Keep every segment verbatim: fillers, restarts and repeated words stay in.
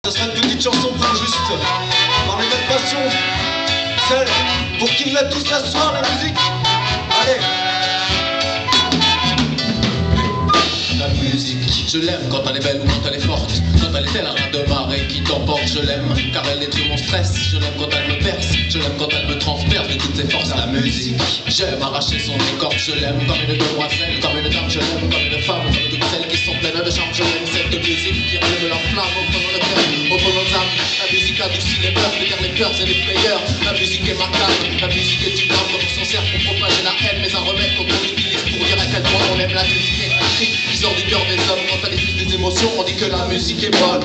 Ça sera une petite chanson pour juste parler de passion, celle pour qui l'a tous la soir, la musique. Allez. La musique, je l'aime quand elle est belle ou quand elle est forte, quand elle est tel un rein de marée qui t'emporte. Je l'aime car elle détruit mon stress. Je l'aime quand elle me perce, je l'aime quand elle me transperce de toutes ses forces. La musique, j'aime arracher son écorce. Je l'aime comme une demoiselle, comme une dame. Je l'aime comme une femme, comme toutes celles qui sont pleines de charme. Je l'aime cette musique qui rallume la flamme au fond de le cœur, au fond de nos âmes. La musique adoucit les peurs, éclaire les peurs et les frayeurs. La musique est ma calme, la musique est une arme dont on s'en sert pour propager la haine, mais un remède qu'on utilise pour dire à quel point on aime. La musique est un cri qui sort du cœur des hommes quand elle diffuse des émotions. On dit que la musique est bonne.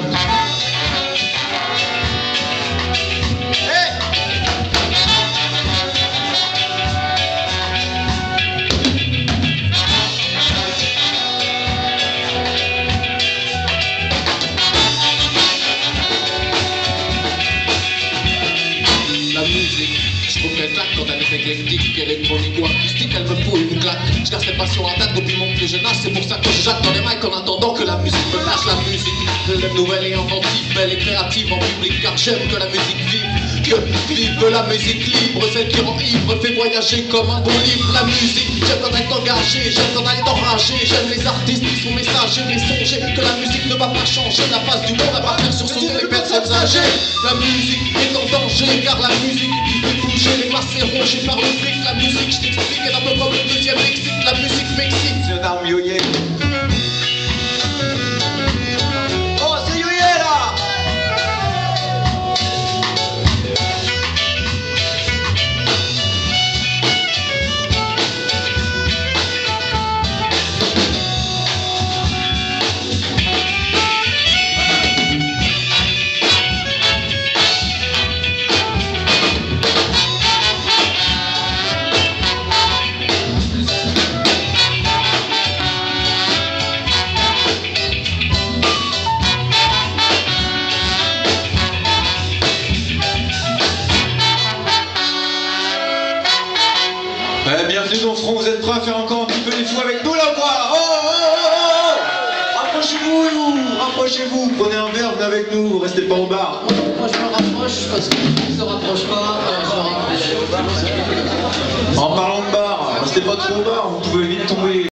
Quand elle est éclectique, électronique ou acoustique, elle me fout une claque. Je garde cette passion intacte depuis mon plus jeune âge. C'est pour ça que je jacque dans les mics en attendant que la musique me lâche. La musique, je l'aime nouvelle et inventive, belle et créative en public, car j'aime que la musique vive. Que vive la musique libre, celle qui rend ivre, fait voyager comme un bon livre. La musique, j'aime quand elle est engagée, j'aime quand elle est enragée. J'aime les artistes qui sont messagers, mais songez que la musique ne va pas changer la face du monde, à pas faire sursauter les personnes âgées. La musique est en danger, car la musique qui fait bouger les masses est rongée par le fric. La musique, je t'explique, est un peu comme le deuxième Mexique. La musique m'excite. C'est un arme yoyé. Oh, c'est yoyé là. Ouais, bienvenue dans le front, vous êtes prêts à faire encore un petit peu les fous avec nous là ou quoi? Oh, oh, oh, oh. Rapprochez-vous, rapprochez-vous, prenez un verre, venez avec nous, restez pas au bar. Moi je me rapproche parce que si ne se rapproche pas, euh, je me rapproche. En parlant de bar, restez pas trop au bar, vous pouvez vite tomber.